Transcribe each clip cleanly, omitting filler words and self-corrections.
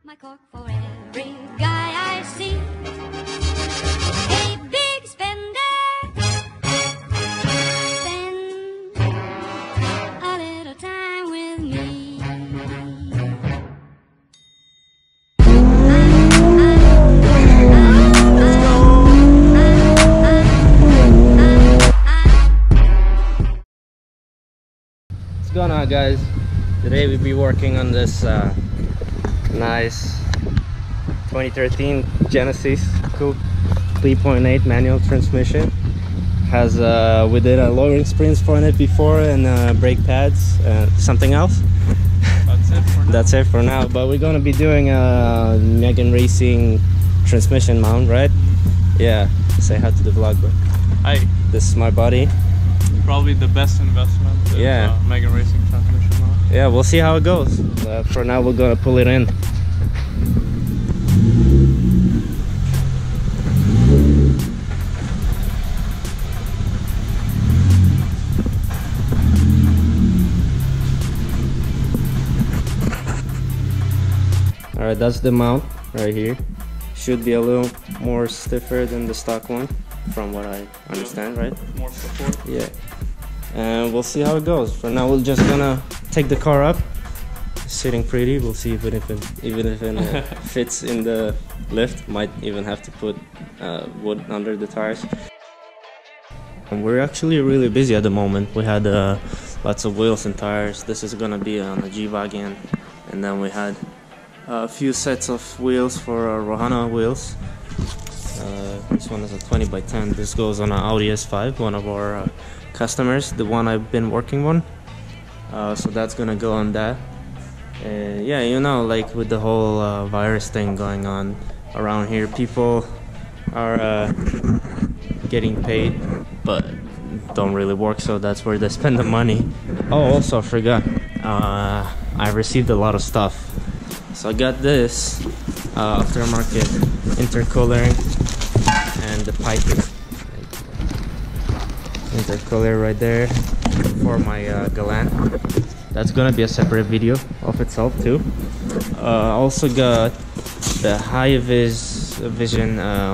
my cork for every guy I see. A big spender. Spend a little time with me. What's going on, guys? Today we'll be working on this nice 2013 Genesis Coupe 3.8 manual transmission. Has we did lowering springs for it before, and brake pads. Something else? That's it for now. That's it for now. But we're gonna be doing a Megan Racing transmission mount, right? Yeah. Say hi to the vlog, bro. Hi. This is my buddy. Probably the best investment is, Yeah. Megan Racing transmission now. Yeah, we'll see how it goes. For now, we're gonna pull it in. Alright, that's the mount right here. Should be a little more stiffer than the stock one, from what I understand, right? More support. Yeah. And we'll see how it goes. For now, we're just gonna take the car up. It's sitting pretty. We'll see if it fits in the lift. Might even have to put wood under the tires. And we're actually really busy at the moment. We had lots of wheels and tires. This is gonna be on a G-Wagon, and then we had a few sets of wheels for Rohana wheels. This one is a 20 by 10. This goes on an Audi S5, one of our customers, the one I've been working on. So that's gonna go on that. And yeah, you know, like with the whole virus thing going on around here, people are getting paid but don't really work, so that's where they spend the money. Oh, also I forgot, I received a lot of stuff. So I got this aftermarket intercooler and the piping. Intercooler right there for my Galant. That's gonna be a separate video of itself too. Also got the Vision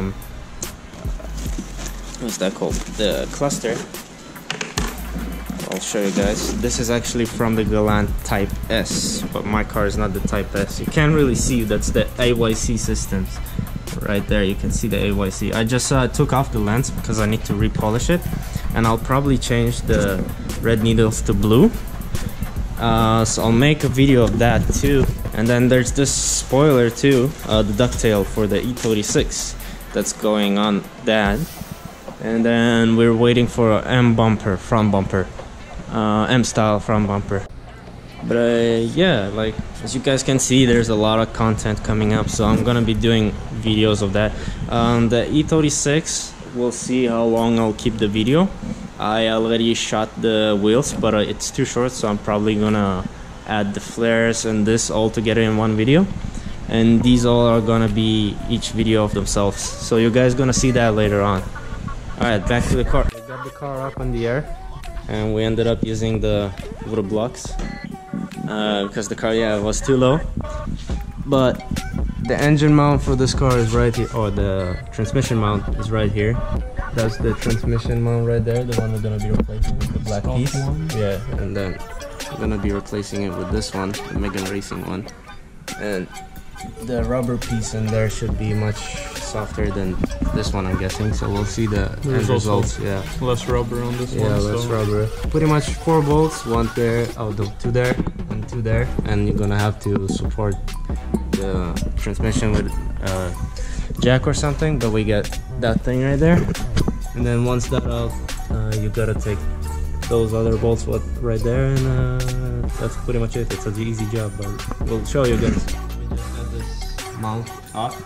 what's that called? The cluster. I'll show you guys. This is actually from the Galant Type S, but my car is not the Type S. You can't really see, that's the AYC systems. Right there, you can see the AYC. I just took off the lens because I need to repolish it, and I'll probably change the red needles to blue. So I'll make a video of that too. And then there's this spoiler too, the ducktail for the E36 that's going on that. And then we're waiting for an M bumper, front bumper, M style front bumper. But yeah, like as you guys can see, there's a lot of content coming up, so I'm gonna be doing videos of that. The E36, we'll see how long I'll keep the video. I already shot the wheels, but it's too short, so I'm probably gonna add the flares and this all together in one video. And these all are gonna be each video of themselves, so you guys gonna see that later on. Alright, back to the car. We got the car up in the air, and we ended up using the wood blocks because the car, yeah, was too low. But the engine mount for this car is right here, or the transmission mount is right here. That's the transmission mount right there, the one we're gonna be replacing with the black piece. Yeah, and then we're gonna be replacing it with this one, the Megan Racing one. And the rubber piece in there should be much softer than this one, I'm guessing. So we'll see the end results. Yeah, Less rubber on this one. Yeah, less rubber. Pretty much 4 bolts, one there, the 2 there, and 2 there, and you're gonna have to support the transmission with jack or something. But we get that thing right there, and then once that out, you gotta take those other bolts right there, and that's pretty much it. It's an easy job, but we'll show you guys. We just got this mount off,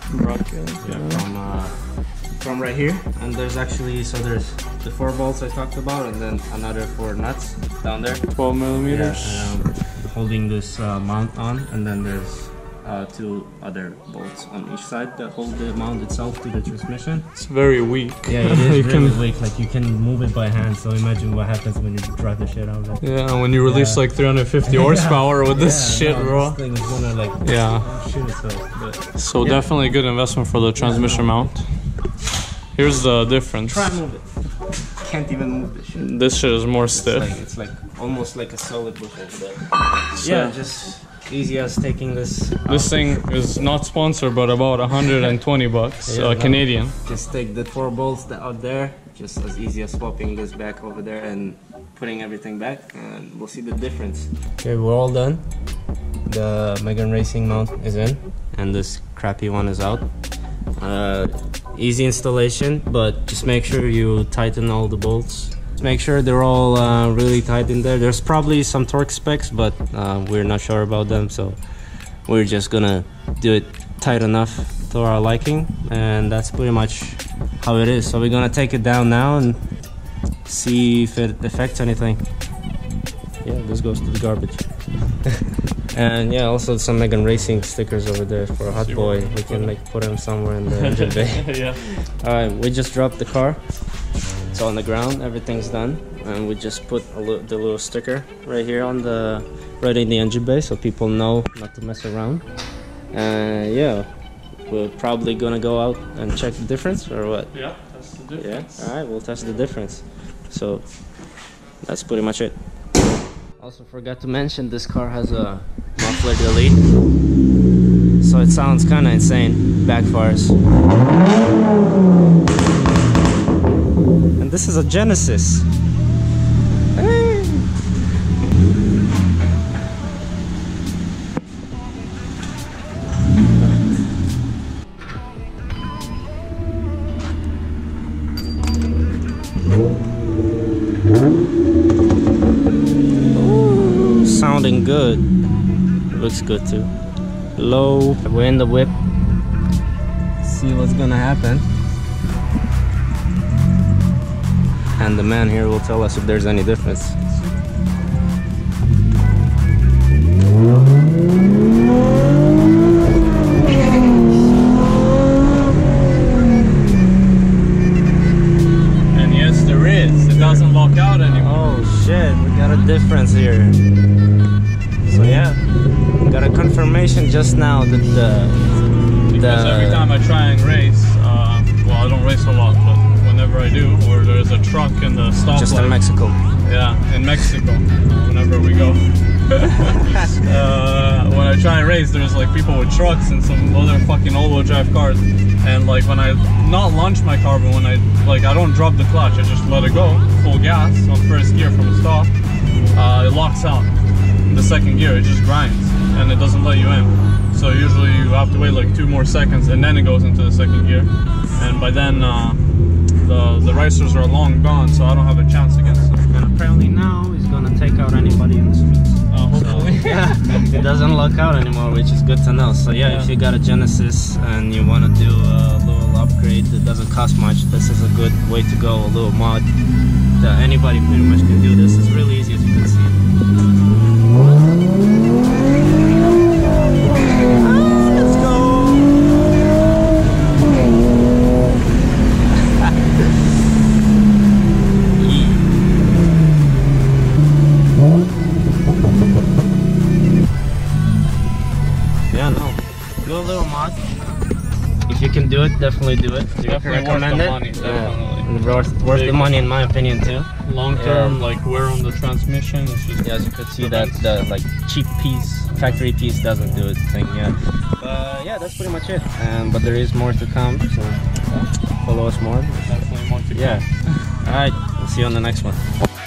from right here, and there's actually, so there's the 4 bolts I talked about, and then another 4 nuts down there, 12 millimeters. Yeah, holding this mount on, and then there's two other bolts on each side that hold the mount itself to the transmission. It's very weak. Yeah, it is really weak. Like you can move it by hand. So imagine what happens when you drive the shit out of it. Yeah, when you release like 350 horsepower with this shit, no, bro. This thing is gonna like shoot itself. But So definitely a good investment for the transmission mount. Here's the difference. try and move it. Can't even move this shit. This shit is more stiff. It's like almost like a solid bush over there. So- Yeah, just easy as taking this. This thing is not sponsored, but about 120 bucks Canadian. Just take the 4 bolts out there. Just as easy as swapping this back over there and putting everything back, and we'll see the difference. Okay, we're all done. The Megan Racing mount is in, and this crappy one is out. Easy installation, but just make sure you tighten all the bolts. Just make sure they're all really tight in there. There's probably some torque specs, but we're not sure about them, so we're just gonna do it tight enough to our liking, and that's pretty much how it is. So we're gonna take it down now and see if it affects anything. Yeah, this goes to the garbage. And yeah, also some Megan Racing stickers over there for a hot boy. We can like put them somewhere in the engine bay. Yeah. Alright, we just dropped the car. It's on the ground, everything's done, and we just put the little sticker right here on right in the engine bay, so people know not to mess around. And yeah, we're probably gonna go out and check the difference, or what? Yeah, that's the difference. Yeah, alright, we'll test the difference. So that's pretty much it. Also forgot to mention this car has a muffler delete, so it sounds kind of insane, backfires. And this is a Genesis. Hey. Ooh, sounding good. Looks good too. Low. We're in the whip. See what's gonna happen. And the man here will tell us if there's any difference. And yes, there is. It doesn't lock out anymore. Oh shit, we got a difference here. So yeah, we got a confirmation just now that Because every time I try and race, well, I don't race a lot, but whenever I do, or there's a truck in the stoplight. just in Mexico. Yeah, in Mexico, whenever we go. When I try and race, there's like people with trucks and some other fucking all-wheel drive cars. And like when I not launch my car, but when I don't drop the clutch, I just let it go, full gas on first gear from a stop, it locks out. In the second gear, it just grinds and it doesn't let you in. So usually you have to wait like 2 more seconds and then it goes into the second gear. And by then the racers are long gone, so I don't have a chance against them. And apparently now he's gonna take out anybody in the streets. Hopefully. So, yeah, it doesn't lock out anymore, which is good to know. So yeah, if you got a Genesis and you want to do a little upgrade that doesn't cost much, this is a good way to go. A little mod that anybody pretty much can do. This is really easy, as you can see. Let's go. Yeah, no. Do a little mod. If you can do it, definitely do it. Do you Definitely recommend worth the it? money, definitely. And worth the money in my opinion too. Long term, like wear on the transmission, it's just Yeah, as you could see that the like cheap piece, factory piece doesn't do it thing. Yeah. Yeah, that's pretty much it. But there is more to come, so follow us more. definitely more to go. Yeah. All right. We'll see you on the next one.